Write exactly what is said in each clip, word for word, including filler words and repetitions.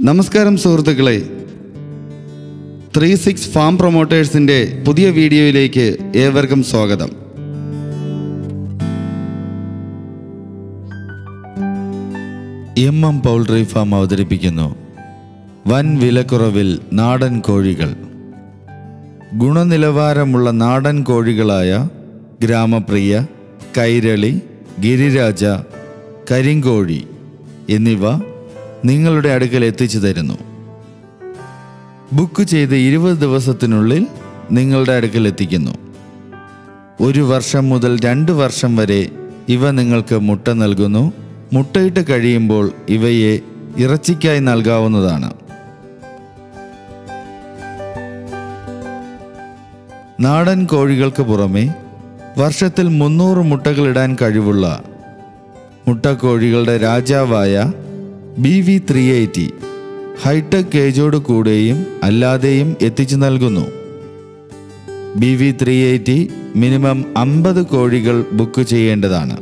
നമസ്കാരം സുഹൃത്തുക്കളെ, three six farm പ്രൊമോട്ടേഴ്സിൻ്റെ പുതിയ വീഡിയോയിലേക്ക് ഏവർക്കും സ്വാഗതം. എം എം പൗൾട്രി ഫാം അവതരിപ്പിക്കുന്നു വൻ വിലക്കുറവിൽ നാടൻ കോഴികൾ. ഗുണനിലവാരമുള്ള നാടൻ കോഴികളായ ഗ്രാമപ്രിയ, കൈരളി, ഗിരിരാജ, കരിങ്കോഴി എന്നിവ നിങ്ങളുടെ അടുക്കൽ എത്തിച്ചു തരുന്നു. ബുക്ക് ചെയ്ത് ഇരുപത് ദിവസത്തിനുള്ളിൽ നിങ്ങളുടെ അടുക്കൽ എത്തിക്കുന്നു. ഒരു വർഷം മുതൽ രണ്ട് വർഷം വരെ ഇവ നിങ്ങൾക്ക് മുട്ട നൽകുന്നു. മുട്ടയിട്ട് കഴിയുമ്പോൾ ഇവയെ ഇറച്ചിക്കായി നൽകാവുന്നതാണ്. നാടൻ കോഴികൾക്ക് പുറമെ വർഷത്തിൽ മുന്നൂറ് മുട്ടകളിടാൻ കഴിവുള്ള മുട്ടക്കോഴികളുടെ രാജാവായ B V three eighty hitech കേജോട് കൂടെയും അല്ലാതെയും എത്തിച്ചു നൽകുന്നു. B V three eighty minimum അമ്പത് കോഴികൾ ബുക്ക് ചെയ്യേണ്ടതാണ്.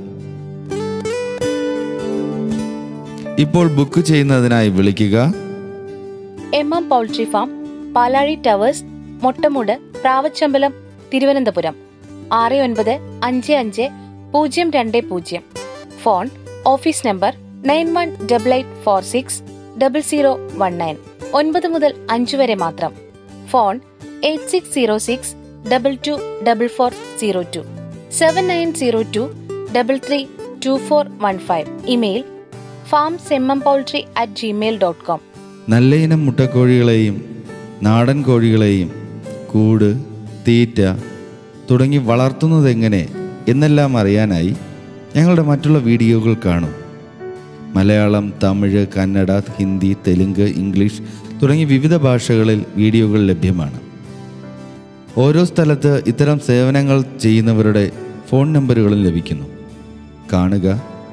ഇപ്പോൾ ബുക്ക് ചെയ്യുന്നതിനായി വിളിക്കുക M M poultry farm, Palazhi towers, Mottamoodu, Pravachambalam, Thiruvananthapuram ആറ് ഒൻപത് അഞ്ച് അഞ്ച് പൂജ്യം രണ്ട് പൂജ്യം. Phone office number nine one double eight four six double zero one nine. ഒൻപത് മുതൽ അഞ്ചു വരെ മാത്രം. Phone eight six zero six double two double four zero two seven nine zero two double three two four one five. Email farms M M poultry at Gmail dot com. നല്ല ഇനം മുട്ടക്കോഴികളെയും നാടൻ കോഴികളെയും കൂട്, തീറ്റ തുടങ്ങി വളർത്തുന്നതെങ്ങനെ എന്നെല്ലാം അറിയാനായി ഞങ്ങളുടെ മറ്റുള്ള വീഡിയോകൾ കാണും. മലയാളം, തമിഴ്, കന്നഡ, ഹിന്ദി, തെലുങ്ക്, ഇംഗ്ലീഷ് തുടങ്ങി വിവിധ ഭാഷകളിൽ വീഡിയോകൾ ലഭ്യമാണ്. ഓരോ സ്ഥലത്ത് ഇത്തരം സേവനങ്ങൾ ചെയ്യുന്നവരുടെ ഫോൺ നമ്പറുകളും ലഭിക്കുന്നു. കാണുക,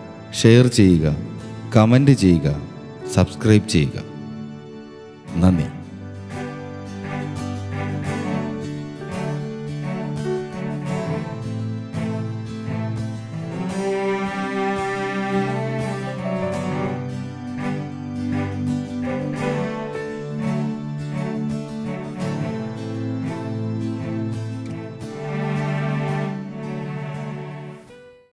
ഷെയർ ചെയ്യുക, കമൻറ്റ് ചെയ്യുക, സബ്സ്ക്രൈബ് ചെയ്യുക. നന്ദി.